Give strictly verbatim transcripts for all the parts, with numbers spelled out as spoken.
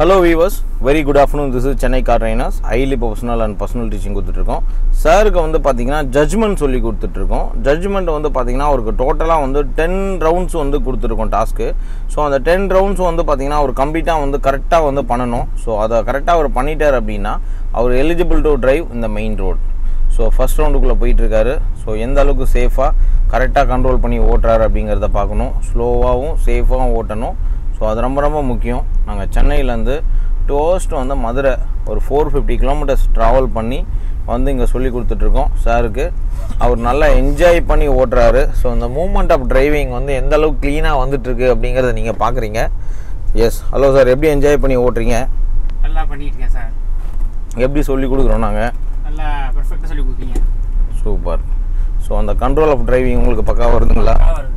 Hello viewers, very good afternoon. This is Chennai car trainers, highly professional and personal teaching கொடுத்துட்டுருக்கோம். சாருக்கு வந்து பார்த்தீங்கன்னா judgement சொல்லி கொடுத்துட்ருக்கோம். Judgement வந்து பார்த்தீங்கன்னா அவருக்கு டோட்டலாக வந்து டென் ரவுண்ட்ஸ் வந்து கொடுத்துருக்கோம் டாஸ்க்கு. ஸோ அந்த டென் ரவுண்ட்ஸ் வந்து பார்த்தீங்கன்னா அவர் கம்ப்ளீட்டாக வந்து கரெக்டாக வந்து பண்ணணும். ஸோ அதை கரெக்டாக அவர் பண்ணிட்டார் அப்படின்னா அவர் எலிஜிபிள் டு டிரைவ் இந்த மெயின் ரோடு. ஸோ ஃபஸ்ட் ரவுண்டுக்குள்ளே போயிட்டுருக்காரு. ஸோ எந்த அளவுக்கு சேஃபாக கரெக்டாக கண்ட்ரோல் பண்ணி ஓட்டுறாரு அப்படிங்கிறத பார்க்கணும். ஸ்லோவாகவும் சேஃபாகவும் ஓட்டணும். ஸோ அது ரொம்ப ரொம்ப முக்கியம். நாங்கள் சென்னையிலேருந்து டூ ஹவர்ஸ் டு வந்து மதுரை ஒரு ஃபோர் ஃபிஃப்டி கிலோமீட்டர்ஸ் ட்ராவல் பண்ணி வந்து இங்கே சொல்லி கொடுத்துட்ருக்கோம் சாருக்கு. அவர் நல்லா என்ஜாய் பண்ணி ஓட்டுறாரு. ஸோ இந்த மூமெண்ட் ஆஃப் டிரைவிங் வந்து எந்த அளவுக்கு க்ளீனாக வந்துட்டுருக்கு அப்படிங்கிறத நீங்கள் பார்க்குறீங்க. எஸ், ஹலோ சார், எப்படி என்ஜாய் பண்ணி ஓட்டுறீங்க? நல்லா பண்ணியிருக்கேன் சார். எப்படி சொல்லி கொடுக்குறோம் நாங்கள்? நல்லா பர்ஃபெக்டாக சொல்லி கொடுப்பீங்க. சூப்பர். ஸோ அந்த கண்ட்ரோல் ஆஃப் டிரைவிங் உங்களுக்கு பக்காவாக வருதுங்களா?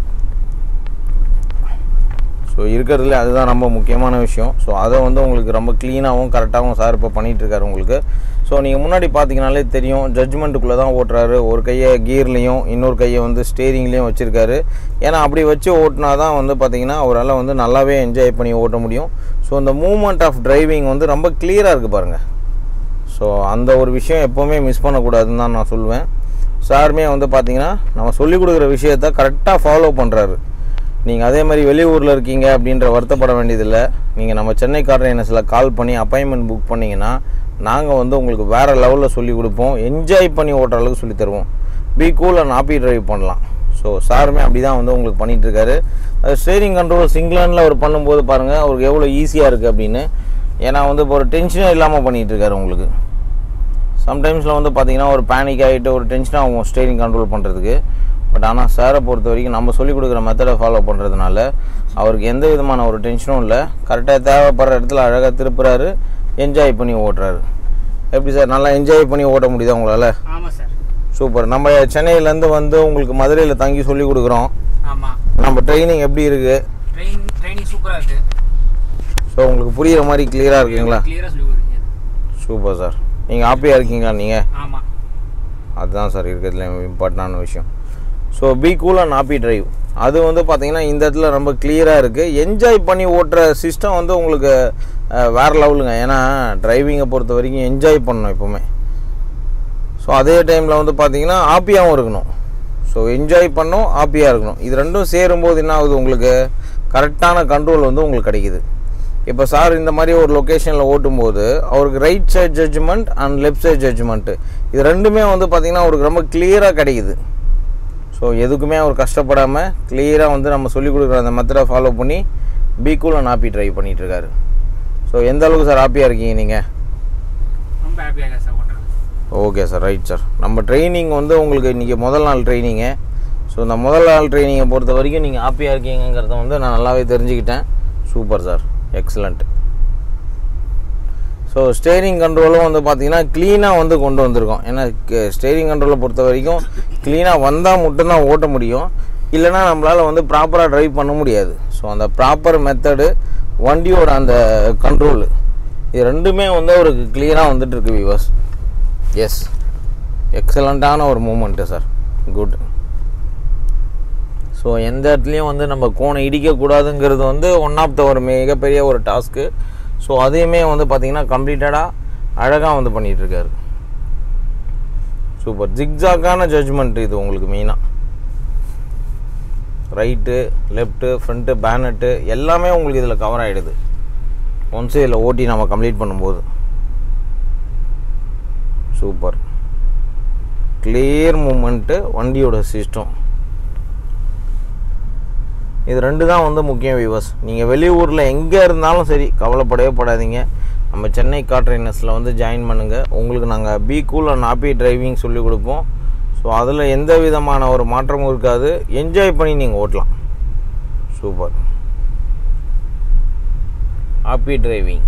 ஸோ இருக்கிறதுல அதுதான் ரொம்ப முக்கியமான விஷயம். ஸோ அதை வந்து உங்களுக்கு ரொம்ப க்ளீனாகவும் கரெக்டாகவும் சார் இப்போ பண்ணிகிட்ருக்காரு உங்களுக்கு. ஸோ நீங்கள் முன்னாடி பார்த்தீங்கனாலே தெரியும், ஜட்ஜ்மெண்ட்டுக்குள்ளே தான் ஓட்டுறாரு. ஒரு கையை கியர்லேயும் இன்னொரு கையை வந்து ஸ்டேரிங்லேயும் வச்சுருக்காரு. ஏன்னா அப்படி வச்சு ஓட்டினா தான் வந்து பார்த்திங்கன்னா அவரால் வந்து நல்லாவே என்ஜாய் பண்ணி ஓட்ட முடியும். ஸோ இந்த மூமெண்ட் ஆஃப் டிரைவிங் வந்து ரொம்ப கிளியராக இருக்குது பாருங்கள். ஸோ அந்த ஒரு விஷயம் எப்போவுமே மிஸ் பண்ணக்கூடாதுன்னு தான் நான் சொல்லுவேன். சாருமே வந்து பார்த்திங்கன்னா நம்ம சொல்லிக் கொடுக்குற விஷயத்த கரெக்டாக ஃபாலோ பண்ணுறாரு. நீங்கள் அதே மாதிரி வெளியூரில் இருக்கீங்க அப்படின்ற வருத்தப்பட வேண்டியதில்லை. நீங்கள் நம்ம சென்னை கார் ட்ரைனர்ஸில் கால் பண்ணி அப்பாயின்மெண்ட் புக் பண்ணிங்கன்னா நாங்கள் வந்து உங்களுக்கு வேறு லெவலில் சொல்லிக் கொடுப்போம். என்ஜாய் பண்ணி ஓட்டுற அளவுக்கு சொல்லித் தருவோம். Be cool and happy drive பண்ணலாம். ஸோ சாருமே அப்படி தான் வந்து உங்களுக்கு பண்ணிகிட்ருக்காரு. அது ஸ்டேரிங் கண்ட்ரோல் சிங்கிளானில் அவர் பண்ணும்போது பாருங்கள் அவருக்கு எவ்வளோ ஈஸியாக இருக்குது அப்படின்னு. ஏன்னா வந்து இப்போ ஒரு டென்ஷனே இல்லாமல் பண்ணிகிட்ருக்காரு உங்களுக்கு. சம்டைம்ஸில் வந்து பார்த்திங்கன்னா ஒரு பேனிக் ஆகிட்டு ஒரு டென்ஷனாக ஆகும் ஸ்டேரிங் கண்ட்ரோல் பண்ணுறதுக்கு. பட் ஆனால் சாரை பொறுத்த வரைக்கும் நம்ம சொல்லிக் கொடுக்குற மெத்தடை ஃபாலோ பண்ணுறதுனால அவருக்கு எந்த விதமான ஒரு டென்ஷனும் இல்லை. கரெக்டாக தேவைப்படுற இடத்துல அழகாக திருப்புறாரு, என்ஜாய் பண்ணி ஓட்டுறாரு. எப்படி சார், நல்லா என்ஜாய் பண்ணி ஓட்ட முடியுதா உங்களால்? ஆமாம் சார். சூப்பர். நம்ம சென்னையிலேருந்து வந்து உங்களுக்கு மதுரையில் தங்கி சொல்லி கொடுக்குறோம். ஆமாம். நம்ம ட்ரைனிங் எப்படி இருக்குது? ட்ரெயின் ட்ரைனிங் சூப்பராக இருக்குது. ஸோ உங்களுக்கு புரிகிற மாதிரி கிளியராக இருக்குங்களா? கிளியராக சொல்லி கொடுக்குறீங்க. Super sir. நீங்கள் ஹாப்பியாக இருக்கீங்களா நீங்கள்? ஆமாம். அதுதான் சார் இருக்கிறதுல இம்பார்ட்டண்டான விஷயம். So be cool and happy drive அது வந்து பார்த்திங்கன்னா இந்த இடத்துல ரொம்ப கிளியராக இருக்குது. என்ஜாய் பண்ணி ஓட்டுற சிஸ்டம் வந்து உங்களுக்கு வேறு லெவலுங்க. ஏன்னா டிரைவிங்கை பொறுத்த வரைக்கும் என்ஜாய் பண்ணணும் எப்போவுமே. ஸோ அதே டைமில் வந்து பார்த்திங்கன்னா ஹாப்பியாகவும் இருக்கணும். ஸோ என்ஜாய் பண்ணணும், ஹாப்பியாக இருக்கணும். இது ரெண்டும் சேரும்போது என்ன ஆகுது, உங்களுக்கு கரெக்டான கண்ட்ரோல் வந்து உங்களுக்கு கிடைக்குது. இப்போ சார் இந்த மாதிரி ஒரு லொக்கேஷனில் ஓட்டும்போது அவருக்கு right side judgement and left side judgement இது ரெண்டுமே வந்து பார்த்திங்கன்னா அவருக்கு ரொம்ப கிளியராக கிடைக்குது. ஸோ எதுக்குமே அவர் கஷ்டப்படாமல் கிளியராக வந்து நம்ம சொல்லிக் கொடுக்குற அந்த மெத்தடை ஃபாலோ பண்ணி be cool and happy drive பண்ணிகிட்ருக்காரு. ஸோ எந்த அளவுக்கு சார் ஹாப்பியாக இருக்கீங்க நீங்கள்? ரொம்ப ஹாப்பியாக சார் ஓட்டுறது. Okay sir, right sir. நம்ம ட்ரைனிங் வந்து உங்களுக்கு இன்றைக்கி முதல் நாள் ட்ரைனிங்கு. ஸோ இந்த முதல் நாள் ட்ரைனிங்கை பொறுத்த வரைக்கும் நீங்கள் ஹாப்பியாக இருக்கீங்கிறத வந்து நான் நல்லாவே தெரிஞ்சுக்கிட்டேன். Super sir, excellent. So steering கண்ட்ரோலும் வந்து பார்த்திங்கன்னா க்ளீனாக வந்து கொண்டு வந்திருக்கோம். ஏன்னா ஸ்டேரிங் கண்ட்ரோலை பொறுத்த வரைக்கும் க்ளீனாக வந்தால் மட்டும்தான் ஓட்ட முடியும். இல்லைனா நம்மளால் வந்து ப்ராப்பராக ட்ரைவ் பண்ண முடியாது. ஸோ அந்த ப்ராப்பர் மெத்தடு, வண்டியோட அந்த கண்ட்ரோலு, இது ரெண்டுமே வந்து அவருக்கு க்ளீனாக வந்துட்டுருக்கு வியூவர்ஸ். எஸ், எக்ஸலண்ட்டான ஒரு மூமெண்ட்டு சார். குட். ஸோ எந்த இடத்துலையும் வந்து நம்ம கோணை இடிக்கக்கூடாதுங்கிறது வந்து ஒன் ஆஃப் த ஒரு மிகப்பெரிய ஒரு டாஸ்க்கு. ஸோ அதையுமே வந்து பார்த்திங்கன்னா கம்ப்ளீட்டடாக அழகாக வந்து பண்ணிகிட்ருக்காரு. சூப்பர். ஜிக்ஜாக்கான ஜட்ஜ்மெண்ட் இது உங்களுக்கு மெயினாக. ரைட்டு, லெஃப்ட்டு, ஃப்ரண்ட்டு, பேனட்டு எல்லாமே உங்களுக்கு இதில் கவர் ஆகிடுது ஒன்ஸே இதில் ஓட்டி நம்ம கம்ப்ளீட் பண்ணும்போது. சூப்பர். கிளியர் மூமெண்ட்டு, வண்டியோட சிஸ்டம், இது ரெண்டு தான் வந்து முக்கியம் வியூவர்ஸ். நீங்கள் வெளியூரில் எங்கே இருந்தாலும் சரி கவலைப்படவே படாதீங்க. நம்ம சென்னை கார் ட்ரைனர்ஸில் வந்து ஜாயின் பண்ணுங்கள். உங்களுக்கு நாங்கள் be cool and happy driving சொல்லிக் கொடுப்போம். ஸோ அதில் எந்த விதமான ஒரு மாற்றமும் இருக்காது. என்ஜாய் பண்ணி நீங்கள் ஓட்டலாம். சூப்பர். Happy driving.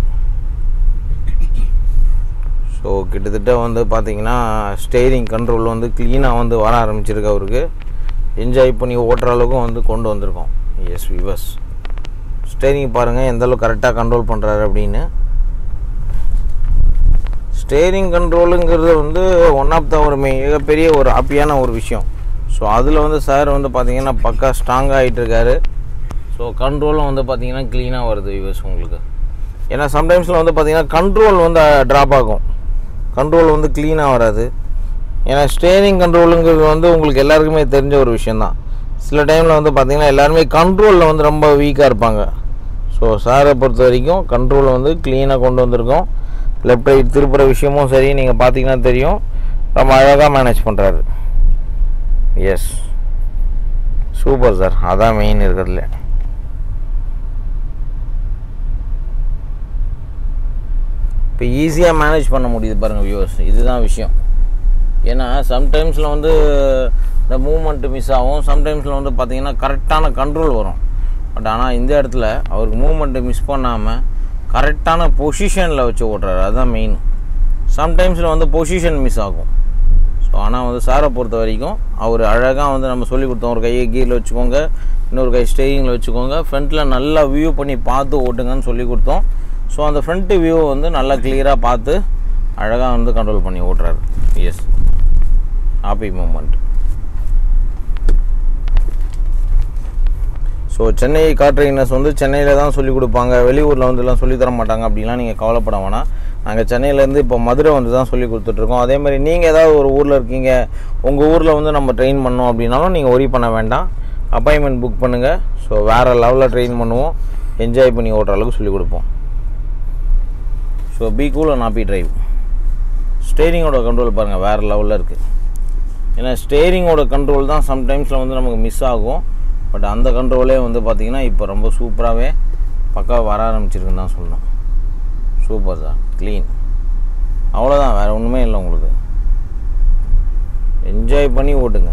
ஸோ கிட்டத்தட்ட வந்து பார்த்திங்கன்னா ஸ்டேரிங் கண்ட்ரோல் வந்து க்ளீனாக வந்து வர ஆரம்பிச்சிருக்கு. அவருக்கு என்ஜாய் பண்ணி ஓட்டுற அளவுக்கும் வந்து கொண்டு வந்திருக்கோம். எஸ் வியூவர்ஸ், ஸ்டேரிங் பாருங்கள் எந்தளவுக்கு கரெக்டாக கண்ட்ரோல் பண்ணுறாரு அப்படின்னு. ஸ்டேரிங் கண்ட்ரோலுங்கிறது வந்து ஒன் ஆஃப் த ஒரு மிகப்பெரிய ஒரு ஹாப்பியான ஒரு விஷயம். ஸோ அதில் வந்து சார் வந்து பார்த்திங்கன்னா பக்கா ஸ்ட்ராங்காக ஆகிட்டு இருக்காரு. ஸோ கண்ட்ரோலும் வந்து பார்த்திங்கன்னா க்ளீனாக வருது வியூவர்ஸ் உங்களுக்கு. ஏன்னா சம்டைம்ஸில் வந்து பார்த்திங்கன்னா கண்ட்ரோல் வந்து ட்ராப் ஆகும், கண்ட்ரோல் வந்து க்ளீனாக வராது. ஏன்னா ஸ்டேரிங் கண்ட்ரோலுங்கிறது வந்து உங்களுக்கு எல்லாருக்குமே தெரிஞ்ச ஒரு விஷயந்தான். சில டைமில் வந்து பார்த்திங்கன்னா எல்லாருமே கண்ட்ரோலில் வந்து ரொம்ப வீக்காக இருப்பாங்க. ஸோ சாரை பொறுத்த வரைக்கும் கண்ட்ரோல் வந்து க்ளீனாக கொண்டு வந்திருக்கோம். லெஃப்ட் ரைட் திருப்புற விஷயமும் சரி, நீங்கள் பார்த்தீங்கன்னா தெரியும், ரொம்ப அழகாக மேனேஜ் பண்ணுறாரு. எஸ், சூப்பர் சார், அதான் மெயின் இருக்கிறதுல. இப்போ ஈஸியாக மேனேஜ் பண்ண முடியுது பாருங்கள் வியூவர்ஸ், இதுதான் விஷயம். ஏன்னா சம்டைம்ஸில் வந்து இந்த மூமெண்ட்டு மிஸ் ஆகும், சம்டைம்ஸில் வந்து பார்த்திங்கன்னா கரெக்டான கண்ட்ரோல் வரும். பட் ஆனால் இந்த இடத்துல அவருக்கு மூமெண்ட்டு மிஸ் பண்ணாமல் கரெக்டான பொசிஷனில் வச்சு ஓட்டுறாரு, அதுதான் மெயின். சம்டைம்ஸில் வந்து பொசிஷன் மிஸ் ஆகும். ஸோ ஆனால் வந்து சாரை பொறுத்த வரைக்கும் அவர் அழகாக வந்து நம்ம சொல்லி கொடுத்தோம், ஒரு கையை கீரில் வச்சுக்கோங்க, இன்னொரு கை ஸ்டேரிங்கில் வச்சுக்கோங்க, ஃப்ரண்ட்டில் நல்லா வியூ பண்ணி பார்த்து ஓட்டுங்கன்னு சொல்லி கொடுத்தோம். ஸோ அந்த ஃப்ரண்ட்டு வியூவை வந்து நல்லா கிளியராக பார்த்து அழகாக வந்து கண்ட்ரோல் பண்ணி ஓட்டுறாரு. Yes, happy moment. So Chennai car trainers வந்து சென்னையில் தான் சொல்லிக் கொடுப்பாங்க, வெளியூரில் வந்துலாம் சொல்லித் தர மாட்டாங்க அப்படின்லாம் நீங்கள் கவலைப்பட வேணாம். நாங்கள் சென்னையிலேருந்து இப்போ மதுரை வந்து தான் சொல்லி கொடுத்துட்ருக்கோம். அதே மாதிரி நீங்கள் ஏதாவது ஒரு ஊரில் இருக்கீங்க, உங்கள் ஊரில் வந்து நம்ம ட்ரெயின் பண்ணோம் அப்படின்னாலும் நீங்கள் ஒரி பண்ண வேண்டாம், அப்பாயின்மெண்ட் புக் பண்ணுங்கள். ஸோ வேறு லெவலில் ட்ரெயின் பண்ணுவோம், என்ஜாய் பண்ணி ஓட்டுற அளவுக்கு சொல்லிக் கொடுப்போம். So be cool and happy drive. ஸ்டேரிங்கோட கண்ட்ரோல் பாருங்கள் வேறு லெவலில் இருக்குது. ஏன்னா ஸ்டேரிங்கோட கண்ட்ரோல் தான் சம்டைம்ஸில் வந்து நமக்கு மிஸ் ஆகும். பட் அந்த கண்ட்ரோலே வந்து பார்த்திங்கன்னா இப்போ ரொம்ப சூப்பராகவே பக்காவாக வர ஆரம்பிச்சிருக்குன்னு தான் சொல்லணும். சூப்பர் சார், க்ளீன், அவ்வளோதான், வேறு ஒன்றுமே இல்லை. உங்களுக்கு என்ஜாய் பண்ணி ஓட்டுங்க.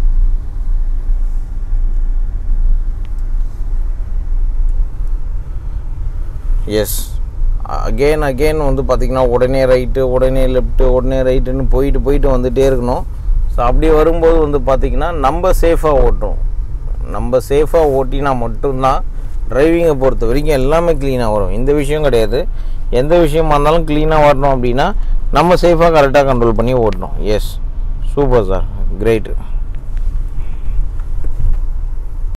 எஸ், அகெயின் அகெயின் வந்து பார்த்திங்கன்னா உடனே ரைட்டு, உடனே லெஃப்ட்டு, உடனே ரைட்டுன்னு போயிட்டு போயிட்டு வந்துகிட்டே இருக்கணும். ஸோ அப்படி வரும்போது வந்து பார்த்திங்கன்னா நம்ம சேஃபாக ஓட்டுறோம். நம்ம சேஃபாக ஓட்டினா மட்டும்தான் டிரைவிங்கை பொறுத்த வரைக்கும் எல்லாமே க்ளீனாக வரும். இந்த விஷயம் கிடையாது, எந்த விஷயமா இருந்தாலும் க்ளீனாக வரணும் அப்படின்னா நம்ம சேஃபாக கரெக்டாக கண்ட்ரோல் பண்ணி ஓட்டணும். Yes, super sir, great.